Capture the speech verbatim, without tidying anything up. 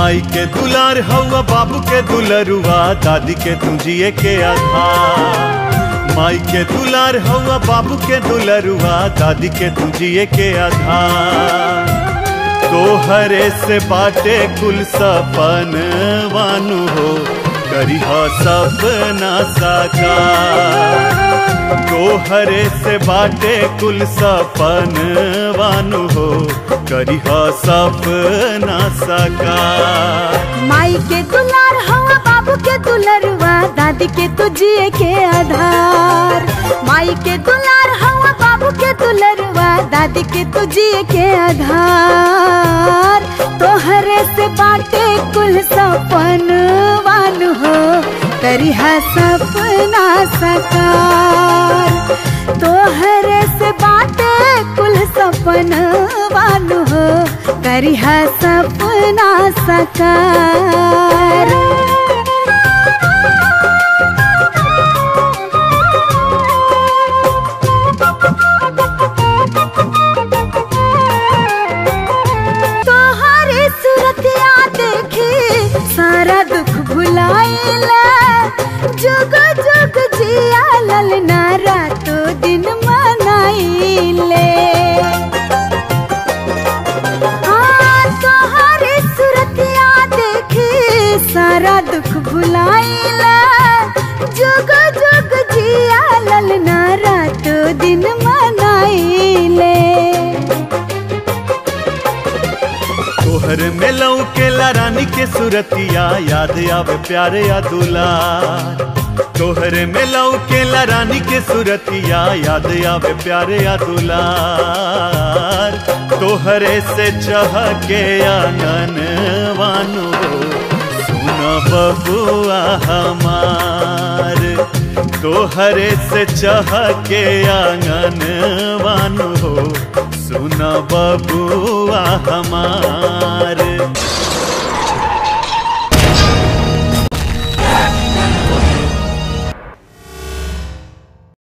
माई के दुलार हवा बाबू के दुलरुआ दादी के तुझिए के आधार। माई के दुलार हवा बाबू के दुलरुआ दादी के तुझिए के आधार। तोहरे से बाटे कुल सपन वानु हो करिह सपना साकार। तोहरे से बाटे कुल सपन वानु हो करिह सपना साकार। माई के दुलार हवा बाबू के दुलरुआ दादी के तुझिए के आधार। माई के दुलार हवा बाबू के दुलरुआ दादी के तुझिए के आधार। तोहरे से बाटे कुल सपन वानु हो करिह सपना साकार। तोहरे से बाटे कुल सपन वानु हो करिह सपना साकार। तोहरे सूरतिया देखे सारा दुख भुलाइला। जुग जुग जिया ललना रातो दिन मनाइले। हाँ तोहरे सूरतिया देखे सारा दुख भुलाइला। जुग जुग जिया ललना रातो दिन मनाइले। तोहर में लौकेला रानी के सूरतिया याद आवे प्यारे या दुलार। तोहर में लौकेला रानी के सूरतिया याद आवे प्यारे या दुलार। तोहरे से चहके आंगन वानु सुना बबुआ हमार। तोहरे से चहके आंगन वानु सुना बबुआ हमार।